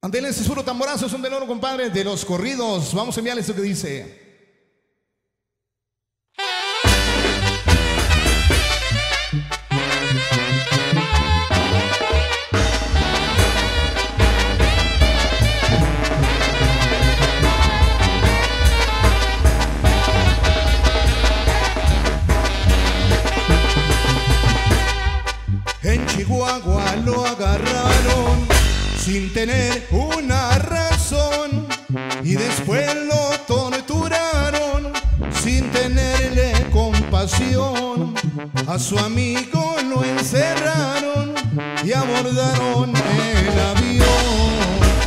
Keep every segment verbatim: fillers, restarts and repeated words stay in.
Ándele, ese puro tamborazo, son del oro, compadre, de los corridos. Vamos a enviarle esto que dice. En Chihuahua lo agarraron sin tener una razón y después lo torturaron sin tenerle compasión. A su amigo lo encerraron y abordaron el avión.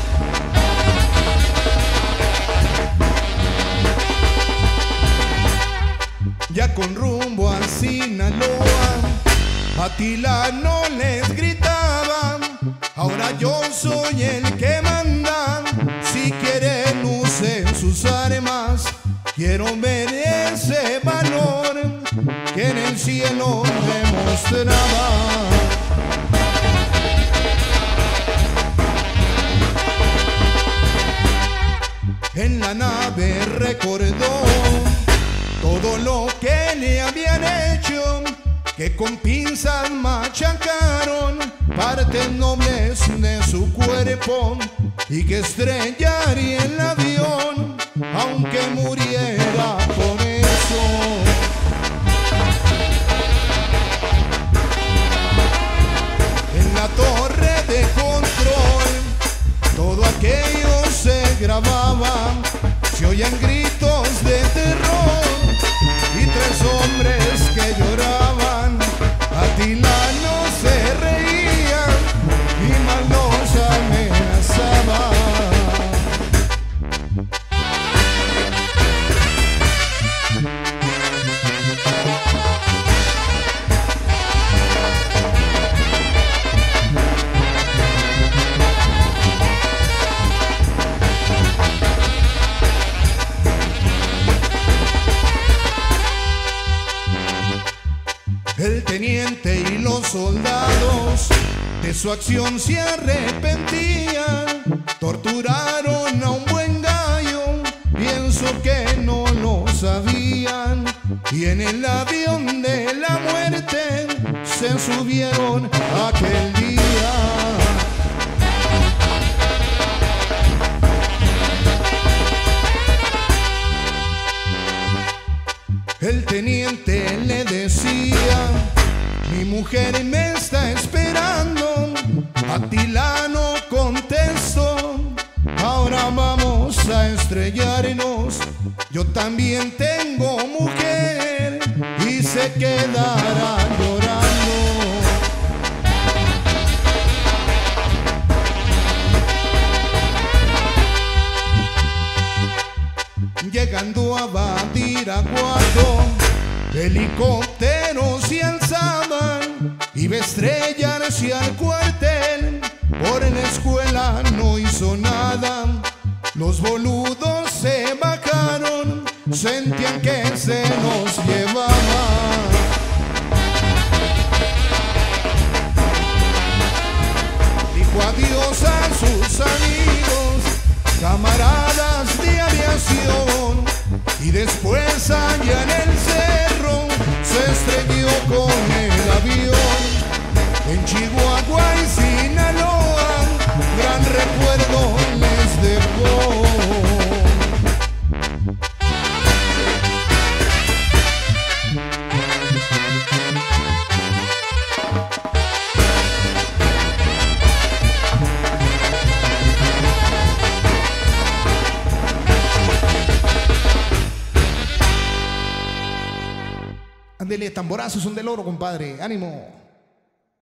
Ya con rumbo a Sinaloa, Atilano les gritaba: ahora yo soy el que manda, si quieren usen sus armas, quiero ver ese valor que en el cielo demostraba. En la nave recordó todo lo que le habían hecho, que con pinzas machacaron partes nobles de su cuerpo y que estrellaría el avión aunque muriera por eso. En la torre de control todo aquello se grababa, se oían gritos de terror y tres hombres que lloraban. Atilano se reía y mal nos amenazaba. El teniente y los soldados de su acción se arrepentían, torturaron a un buen gallo, pienso que no lo sabían, y en el avión de la muerte se subieron aquel día. El teniente le decía: mi mujer me está esperando. Atilano contestó: ahora vamos a estrellarnos, yo también tengo mujer, y se quedará llorando. Llegando a Badiraguato, helicópteros se alzaban, iba a estrellarse al cuartel, por la escuela no hizo nada. Los boludos se bajaron, sentían que se nos llevaba. Dijo adiós a sus amigos, camaradas de aviación, y después allá en el cerro se estrelló con el avión. En Chihuahua y Sinaloa gran recuerdo les dejó. Ándele, tamborazos son del oro, compadre. Ánimo.